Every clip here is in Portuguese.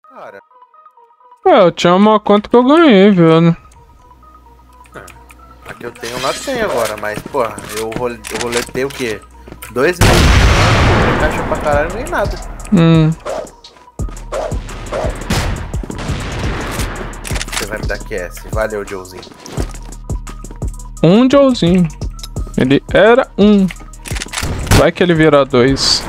Cara. Eu tinha uma conta que eu ganhei, velho. Aqui eu tenho, lá tem agora, mas, porra, eu roletei o quê? 2 meses. Comprei caixa pra caralho, nem nada. Você vai me dar QS. Valeu, Joezinho. Joezinho. Ele era 1. Vai que ele vira 2.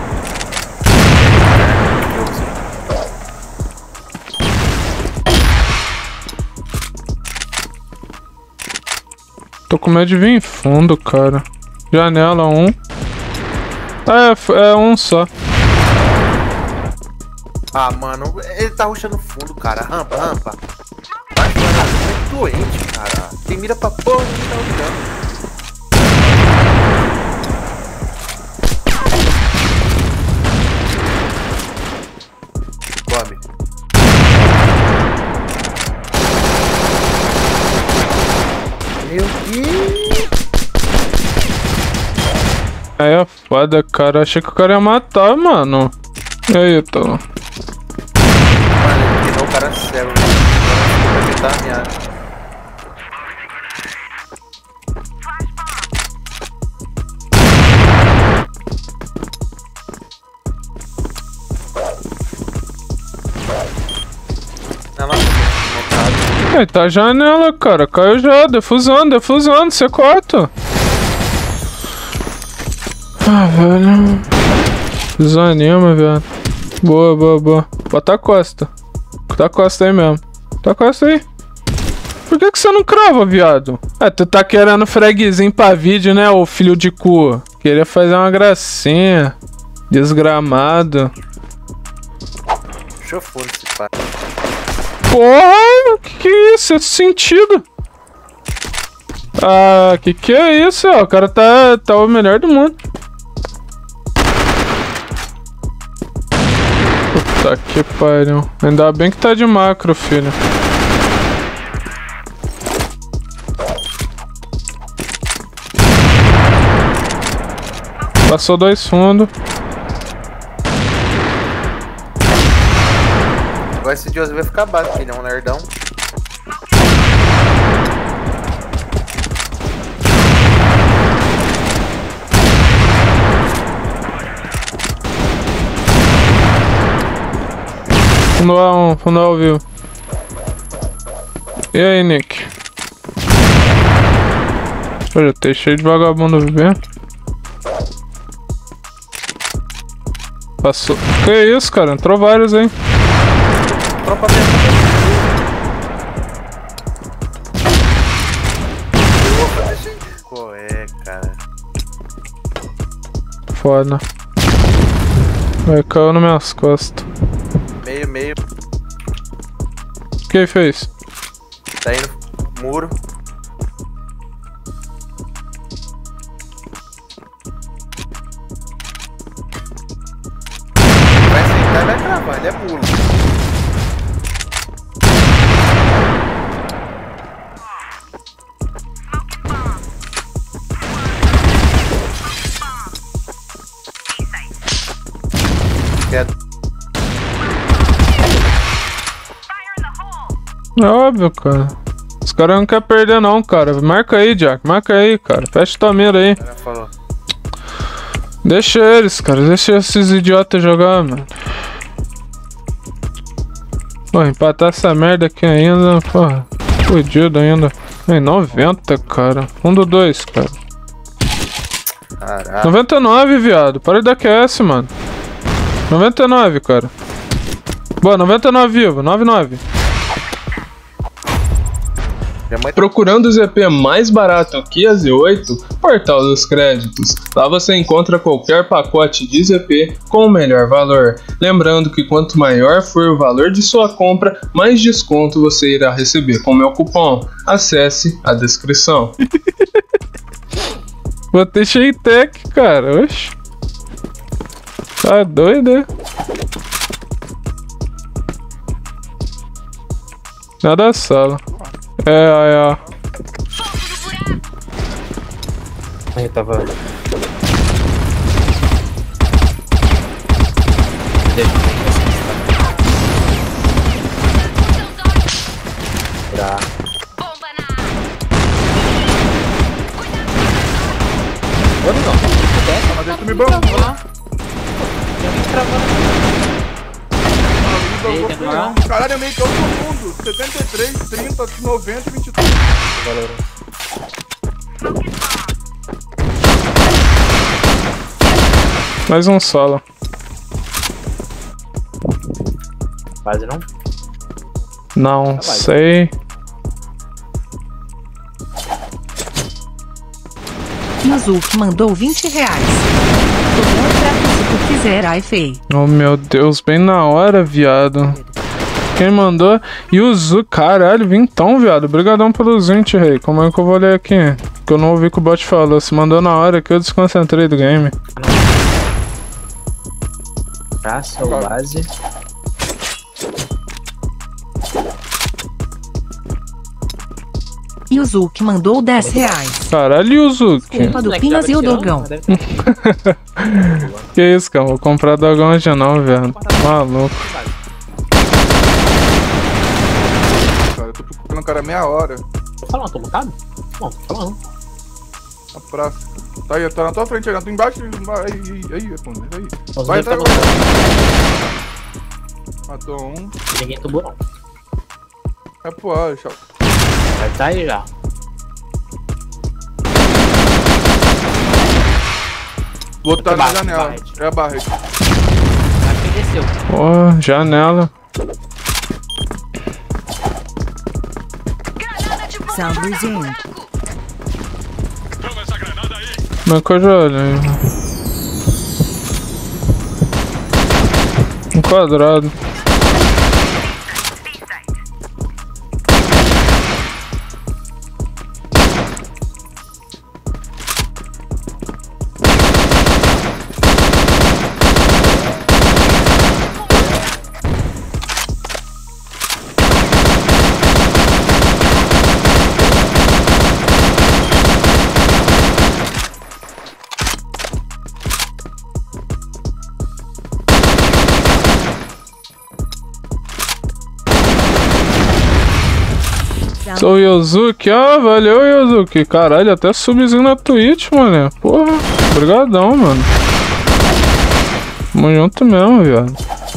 Tô com medo de vir em fundo, cara. Janela 1. É um só. Ah, mano, ele tá rushando fundo, cara. Rampa. Vai, mano, é doente, cara. Tem mira pra porra, ele tá rushando. Come. Meu Deus. Aí é foda, cara. Achei que o cara ia matar, mano. E aí, tô. Mano, ele tirou o cara cego. Vai tentar a minha. Aí tá a janela, cara. Caiu já. Defusando, C4. Ah, velho. Desanima, velho. Boa. Bota a costa. Tá a costa aí mesmo. Tá a costa aí. Por que você não crava, viado? Tu tá querendo fragzinho pra vídeo, né, ô filho de cu? Queria fazer uma gracinha. Desgramado. Deixa eu foda esse pai. Porra, que é isso? Esse sentido? Ah, que é isso, ó? O cara tá o melhor do mundo. Puta que pariu. Ainda bem que tá de macro, filho. Passou 2 fundos. Agora esse Joseph vai ficar básico, ele é um nerdão. Fundo ao vivo. E aí, Nick? Olha, tem cheio de vagabundo vivendo. Passou. Que isso, cara? Entrou vários, hein? Tropa dentro. Qual é, cara? Foda. Vai, caiu nas minhas costas. Meio. O que ele fez? Tá indo muro. Vai sentar e vai cravar, ele é mulo. É óbvio, cara. Os caras não querem perder não, cara. Marca aí, Jack. Marca aí, cara. Fecha tua mira aí. Falou. Deixa eles, cara. Deixa esses idiotas jogar, mano. Pô, empatar essa merda aqui ainda. Porra. Fudido ainda. Em 90, cara. Fundo 2, cara. Caraca. 99, viado. Para de dar QS, mano. 99, cara. Boa, 99 vivo. 99. Procurando o ZP mais barato que a Z8, Portal dos Créditos. Lá você encontra qualquer pacote de ZP com o melhor valor. Lembrando que quanto maior for o valor de sua compra, mais desconto você irá receber com meu cupom. Acesse a descrição. Botei Sheitec, cara. Oxi. Tá doido, é? Nada da sala. Aí. Aí tava. Caralho, eu meio todo mundo. 73, 30, 90 e 23. Galera. Mais um solo. Quase não. Não sei. Yuzuki mandou 20 reais. Tô dando certo se tu quiser, ai fei. Oh meu Deus, bem na hora, viado. Quem mandou? Yuzu, caralho, vintão, viado. Obrigadão pelos 20, rei. Como é que eu vou ler aqui? Que eu não ouvi o que o bot falou. Se mandou na hora que eu desconcentrei do game. Praça ou base. Yuzuki mandou 10 reais. Caralho, Yuzuki. Culpa do Pinhas e o Dogão. Que isso, cara? Vou comprar Dogão hoje não, velho. Maluco. Cara, eu tô procurando um cara meia hora. Tô falando, tô montado? Não, tô falando. Na praça. Tá aí, tá na tua frente, aí, tô embaixo. Aí, responde. Aí. Vai, Vai, vai. Matou um. Ninguém tubou não. É pro ar, tchau. Vai tá aí já. Botar na Barret, janela. Barret. É a Barret. Acho que desceu. Ó, janela. Sound resumed. Como é que eu já olhei? Um quadrado. Sou o Yuzuki, valeu Yuzuki. Caralho, até subzinho na Twitch, mano. Porra, obrigadão, mano. Tamo junto mesmo, viado.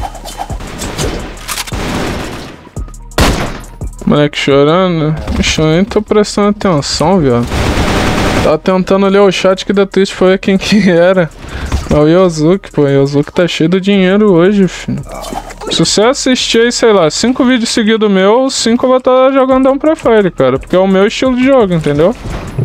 Moleque chorando. Ixi, eu nem tô prestando atenção, viado. Tava tentando ler o chat que da Twitch foi quem que era. É o Yuzuki, pô. O Yuzuki tá cheio de dinheiro hoje, filho. Se você assistir aí, sei lá, 5 vídeos seguidos meus, 5 eu vou estar jogando Down Profile, cara. Porque é o meu estilo de jogo, entendeu?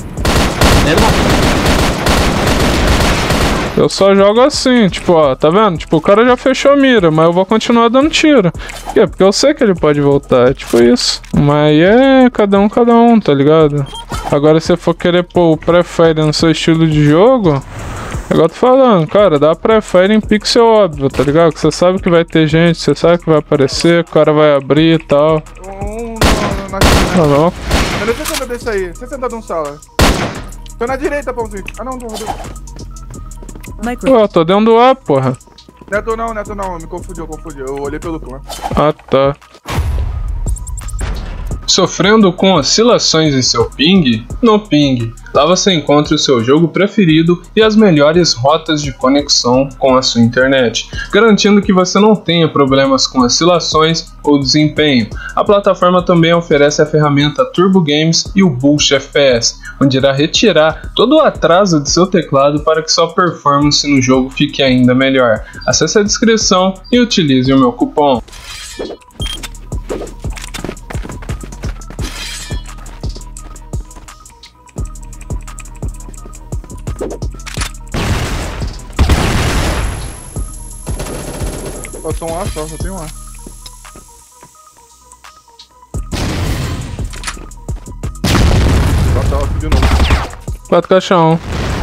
Eu só jogo assim, tipo, ó, tá vendo? Tipo, o cara já fechou a mira, mas eu vou continuar dando tiro. Por quê? Porque eu sei que ele pode voltar, é tipo isso. Mas é cada um, tá ligado? Agora se você for querer pôr o pré-fire no seu estilo de jogo... Agora eu tô falando, cara, dá pré-fire em pixel óbvio, tá ligado? Que você sabe que vai ter gente, você sabe que vai aparecer, o cara vai abrir e tal. Tá bom. Cadê você sentado desse aí? Você sentado num sala. Tô na direita, pãozinho. Ah não, tô. Pô, tô dentro do A, porra. Neto não, me confundiu. Eu olhei pelo clã. Ah, tá. Sofrendo com oscilações em seu ping? No Ping, lá você encontra o seu jogo preferido e as melhores rotas de conexão com a sua internet, garantindo que você não tenha problemas com oscilações ou desempenho. A plataforma também oferece a ferramenta Turbo Games e o Boost FPS, onde irá retirar todo o atraso de seu teclado para que sua performance no jogo fique ainda melhor. Acesse a descrição e utilize o meu cupom. Só um A só tem um A. Bota aqui de novo. 4 caixão.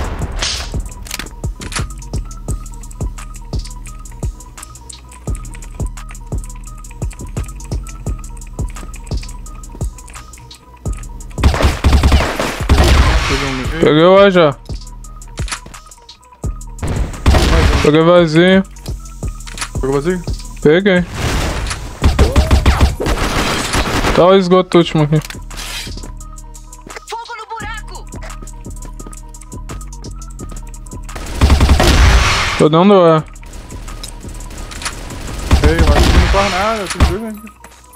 Peguei o A já. Peguei vazio. Pegou vazio? Peguei. Tá o esgoto último aqui. Fogo no buraco! Tô dando A. Ei, mas não corre nada. nada, tem dois aqui.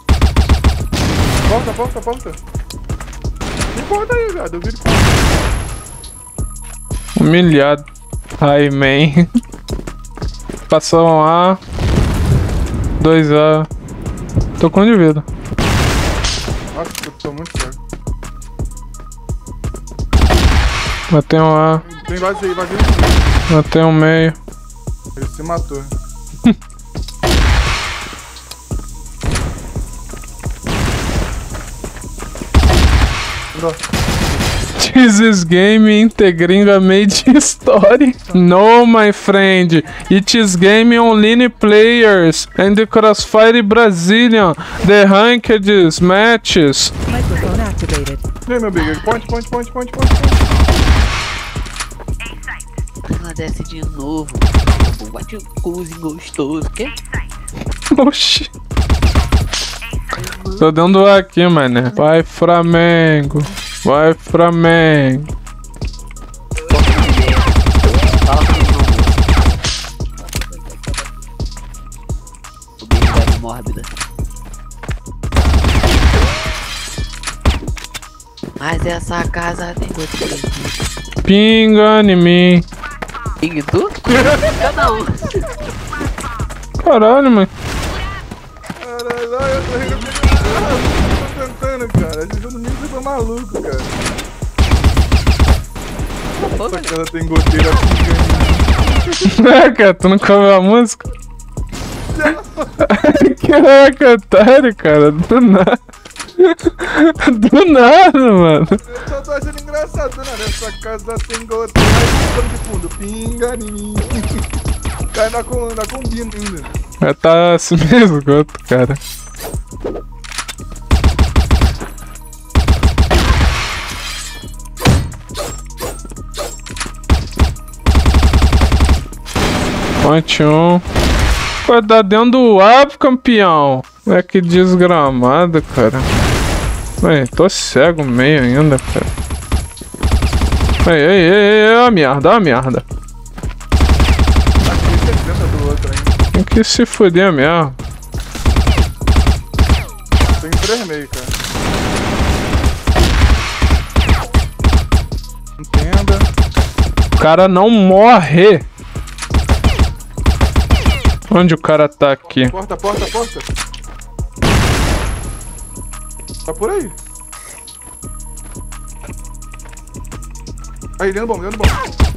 Porta. Não importa aí, viado, eu vi ele porta. Humilhado. Ai, man. Passou um A. 2A. Tô com um de vida. Nossa, eu tô muito cego. Matei um A. Tem vazio. Matei um meio. Ele se matou. This game integringa made story. No, my friend. It is game online players and the Crossfire Brazilian. The ranked matches. Microphone activated. E aí, meu big? Point. Ela desce de novo. Bate o cozinho gostoso. Quê? Oxi. Tô dando A aqui, mané. Vai, Flamengo. Vai, Flamengo. Fala com o nome. O bicho vai de mórbida. Mas essa casa tem gotinha. Pinga em mim. E tu? Cada um. Caralho, mano. Caralho, eu tô cantando, cara. Esse jogo nem foi maluco, cara. Essa casa tem goteira aqui, É, cara, tu não comeu a música? Caraca, otário, cara. Do nada. Do nada, mano. Eu só tô achando engraçado, né? Essa casa tem goteira. Aí, pano de fundo, pinga em mim. Cai na combina ainda. Vai tá assim mesmo, goto, cara. Ponte 1. Pô, tá dentro do abo, campeão. É que desgramado, cara. Ué, tô cego meio ainda, cara. Ei, ó a merda, ó a merda. Do outro ainda. Tem que se fuder mesmo. Tem 3 meio, cara. Entenda. O cara não morre. Onde o cara tá aqui? Porta. Tá por aí. Aí, dentro do bom.